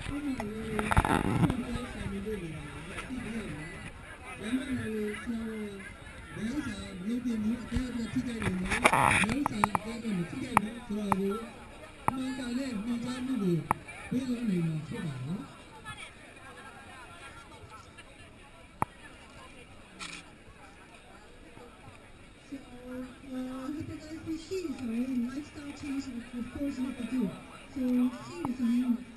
Hepatitis C 所谓 lifestyle change of course 那个就 so 性的反应